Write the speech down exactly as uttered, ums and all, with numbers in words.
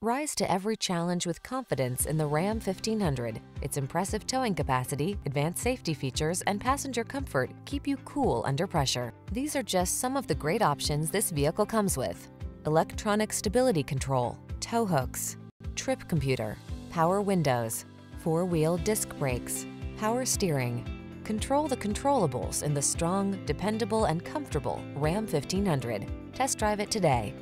Rise to every challenge with confidence in the Ram fifteen hundred. Its impressive towing capacity, advanced safety features, and passenger comfort keep you cool under pressure. These are just some of the great options this vehicle comes with: electronic stability control, tow hooks, trip computer, power windows, four-wheel disc brakes, power steering. Control the controllables in the strong, dependable, and comfortable Ram fifteen hundred. Test drive it today.